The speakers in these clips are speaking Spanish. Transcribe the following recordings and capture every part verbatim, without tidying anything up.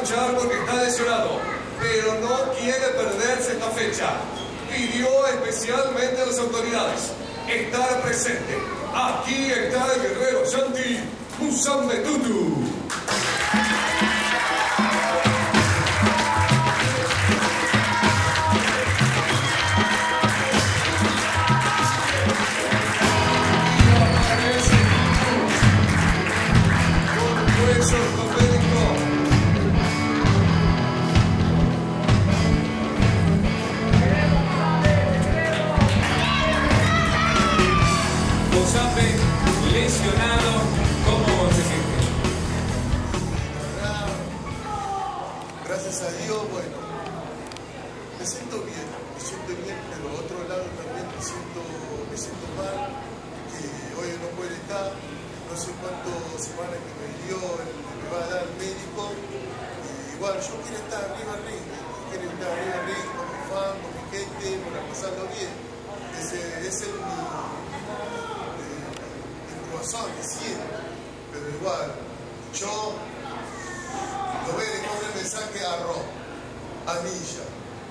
luchar porque está lesionado, pero no quiere perderse esta fecha. Pidió especialmente a las autoridades estar presente. Aquí está el guerrero Shanti Musambe Tutu. Lesionado, ¿cómo se siente? Gracias a Dios, bueno, me siento bien, me siento bien, pero por otro lado también me siento, me siento mal, que hoy no puede estar, no sé cuántas semanas que me dio, me va a dar el médico, y igual yo quiero estar arriba al ring, quiero estar arriba al ring con mi fan, con mi gente, para pasarlo bien, ese, ese es mi... que siempre, pero igual yo lo voy a dejar el mensaje a Rob, a Ninja,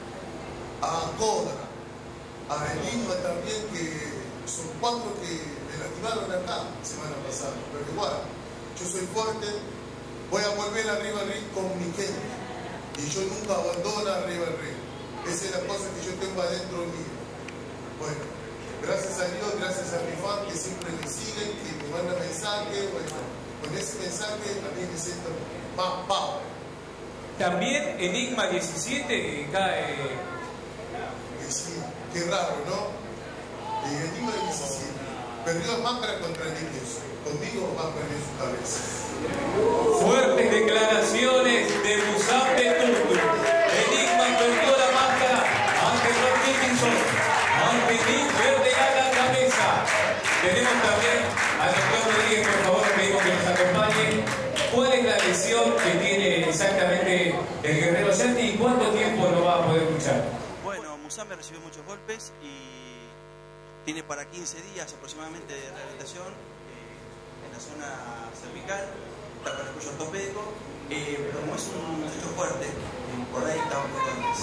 a Codra, a Enigma también, que son cuatro que me lastimaron acá semana pasada, pero igual yo soy fuerte, voy a volver arriba al ring con mi gente y yo nunca abandono arriba al ring. Esa es la cosa que yo tengo adentro mío. Bueno, gracias a Dios, gracias a mi fan que siempre me siguen, que me mandan mensajes. Bueno, con ese mensaje a mí me siento más power. También Enigma diecisiete que cae. Que sí, qué raro, ¿no? Y Enigma diecisiete perdió la máscara contra el Dios. Conmigo va a perder su cabeza. Fuertes declaraciones de Musambe Tutu. Enigma perdió la máscara ante Rob Dickinson. Ante Nick Verde a la cabeza. Tenemos también al doctor Rodríguez, por favor, pedimos que nos acompañe. ¿Cuál es la lesión que tiene exactamente el guerrero Shanti y cuánto tiempo no va a poder luchar? Bueno, Musambe recibió muchos golpes y tiene para quince días aproximadamente de rehabilitación eh, en la zona cervical, está con el cuello ortopédico, eh, pero como es un muchacho fuerte, eh, por ahí está un poco antes.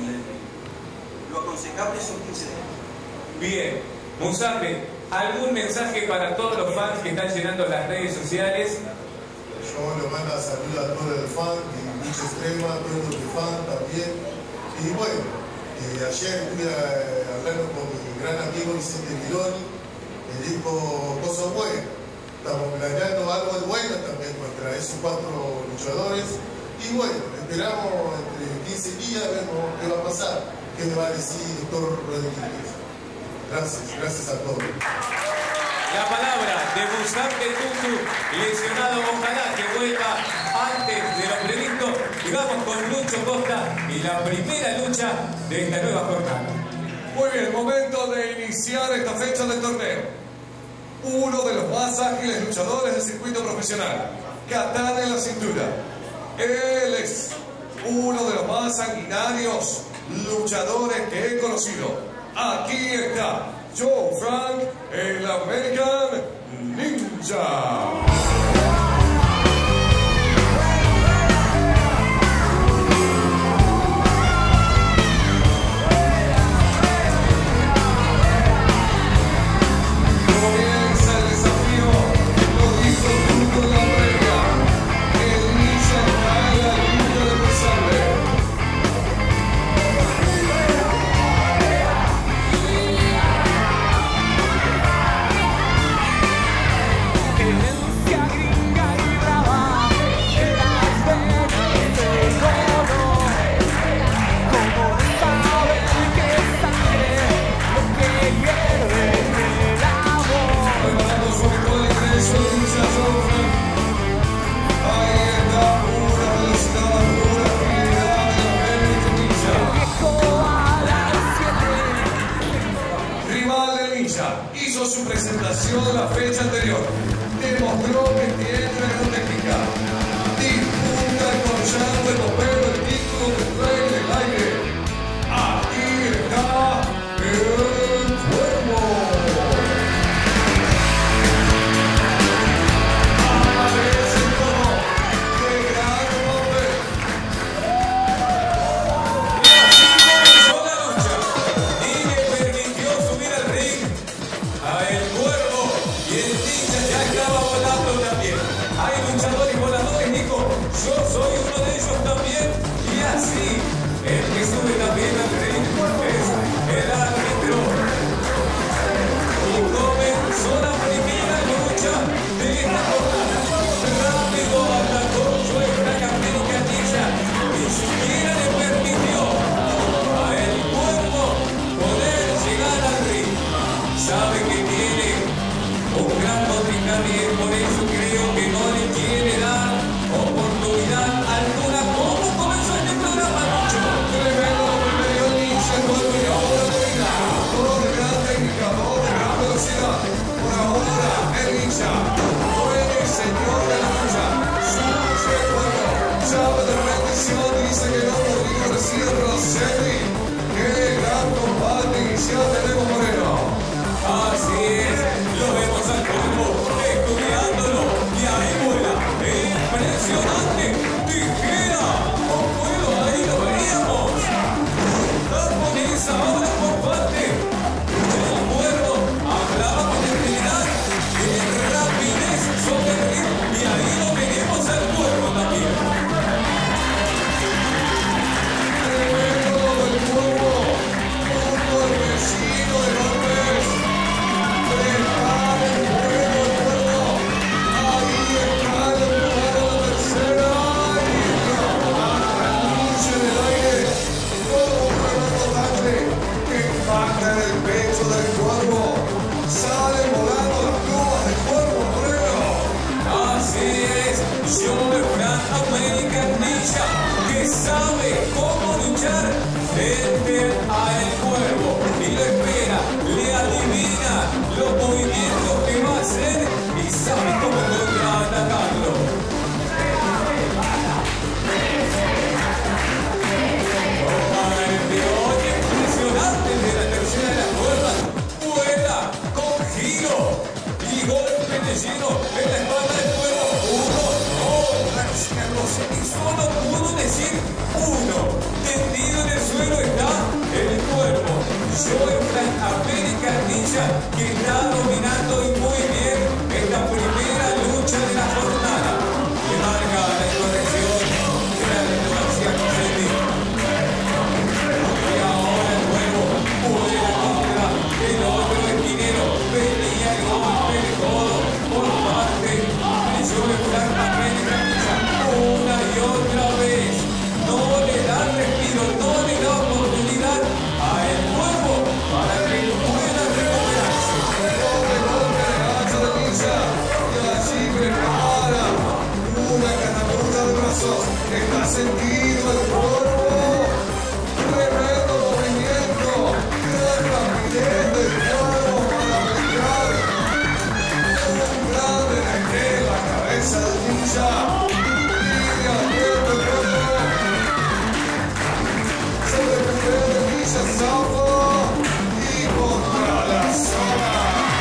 Lo aconsejable son quince días. Bien, Musambe, ¿algún mensaje para todos los fans que están llenando las redes sociales? Yo le mando saludos a todos los fans, de Lucha Extrema, a todos los fans también. Y bueno, eh, ayer estuve eh, hablando con mi gran amigo Vicente Mironi, me dijo cosas buenas. Estamos planeando algo bueno también contra esos cuatro luchadores. Y bueno, esperamos entre quince días, vemos qué va a pasar. ¿Qué me va a decir el doctor Rodríguez? Gracias, gracias a todos. La palabra de Musambe Tutu, lesionado, ojalá que vuelva antes de lo previsto. Y vamos con Lucho Costa y la primera lucha de esta nueva jornada. Muy bien, momento de iniciar esta fecha del torneo. Uno de los más ágiles luchadores del circuito profesional, katana en la cintura. Él es uno de los más sanguinarios luchadores que he conocido. Aquí está Joe Frank, el American Ninja. En el cielo El que sube también al ring es el árbitro. Y comenzó la primera lucha de esta jornada. Rápido atacó Joe Frank América Ninja. Ni siquiera le permitió a El Cuervo poder llegar al ring. Sabe que tiene un gran contrincante y por eso creo que no le quiere dar oportunidad alguna. ¿Cómo comenzó este programa, Lucho? Tremendo primer inicio, el cuerpo y ahora domina. Todo de gran técnica, todo de gran velocidad. Por ahora, el ninja fue el señor de la lucha. Su cuerpo, llave de rendición, dice que no podría recibir Rossetti. Qué gran combate inicial tenemos, Moreno. Así es, lo vemos al Cuervo estudiándolo y ahí vuela. Impresionante, tijera, o vuelo, ahí lo veríamos. Japonesa ahora por parte del Cuervo, hablaba con agilidad, de rapidez sobre el ring y ahí lo veremos al Cuervo también. Tremendo del cuervo, junto al vecino de López. Prepara el juego, el cuervo. Ahí está el lugar de la tercera. Anuncio en el aire. Todo un tremendo tackle que impacta en el pecho del cuervo. Salen volando las plumas del cuervo, Moreno. Así es, Joe Frank American Ninja, que sabe cómo luchar frente a El Cuervo y lo espera, le adivina los movimientos que va a hacer y sabe cómo contraatacarlo. Impresionante de la tercera de las cuerdas, vuela con giro y golpe de lleno en la espalda del Cuervo. Uno, dos, y solo pudo decir uno. Tendido en el suelo está El Cuervo. Joe Frank American Ninja, que está dominando y muy bien esta primera lucha de la jornada. Le marca la corrección de la García Cosetti. Y ahora El Cuervo puede la contra el otro esquinero. Venía el golpe de codo por parte de Joe Frank American Ninja. Una y otra vez. No le da respiro, no le da oportunidad a El Cuervo para que pueda recuperarse. Doble golpe de hacha de ninja. Y allí prepara una catapulta de brazos. Está sentido el cuervo. Tremendo movimiento. Gran rapidez del cuervo para brincar. Un grande de la cabeza del ninja. Y abierto el cuervo. Se recupera el ninja, zafa. Y contra la zona.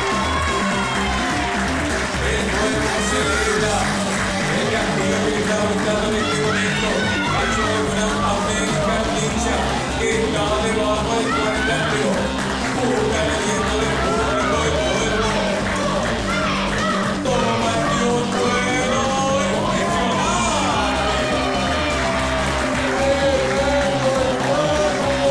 El Cuervo se le da el castigo que le está buscando en este momento a Joe Frank American Ninja, que está debajo del cuadrilátero. Busca el aliento del público del Cuervo. Toma el Dios bueno, impresionante. Tremendo el cuervo.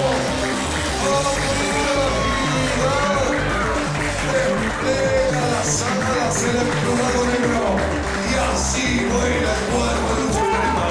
Habilidad. Despliega las alas en el plumado negro. Y así vuela el cuervo de lucha extrema.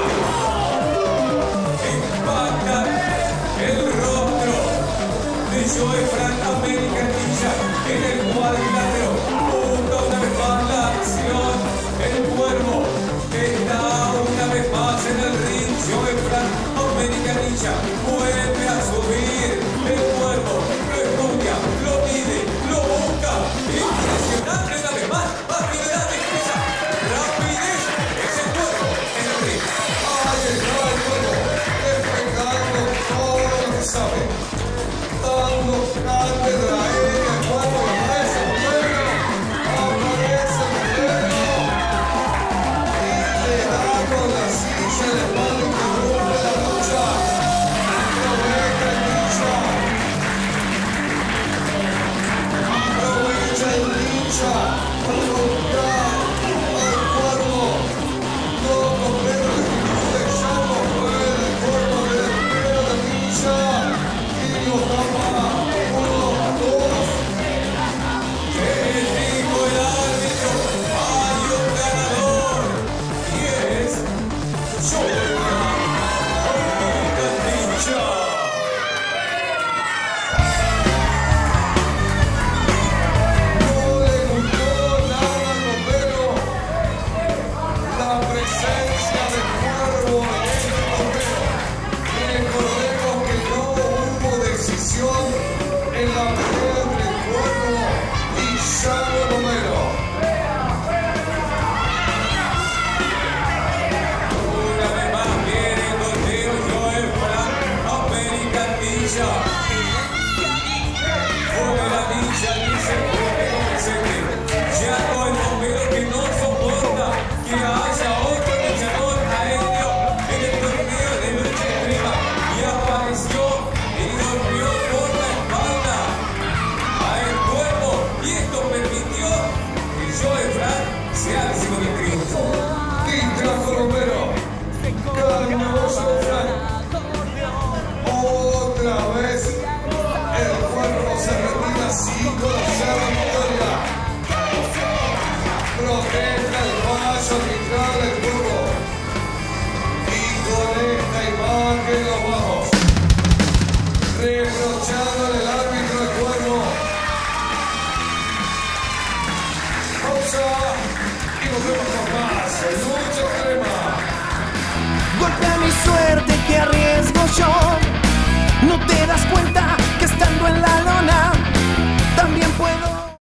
Impacta el rostro de Joe Frank American Ninja en el cuadrilátero. Busca una vez más la acción. El Cuervo está una vez más en el ring. Joe Frank American Ninja vuelve a subir. El Cuervo lo estudia, lo mide, lo busca. Impresionante una vez más. Agilidad, destreza, rapidez. Es El Cuervo en el ring. Ahí está el cuervo. Despegando todo lo que sabe. Dando cátedra aérea al cuervo. Aparece el cuervo. Aparece el cuervo. Y le da con la silla en la espalda y interrumpe la lucha. en la pelea entre el Cuervo y Yago Romero. Una vez más viene el golpeo Joel Frank, American Ninja. Fuera Ninja, dice Romero presente. Yago el bombero que no soporta que haya otro luchador aéreo en el torneo de lucha extrema y apareció y golpeó por la espalda a el Cuervo y esto permitió que Joel Frank sea el segundo triunfo. Y trajo Romero. Ganó Joel Frank. Otra vez el Cuervo se retira sin conocer la victoria. Protesta el fallo arbitral del Cuervo. Y con esta imagen nos vamos. Reprochándole el árbitro del Cuervo. Pausa y volvemos con más lucha extrema. Golpea mi suerte que arriesgo yo. No te das cuenta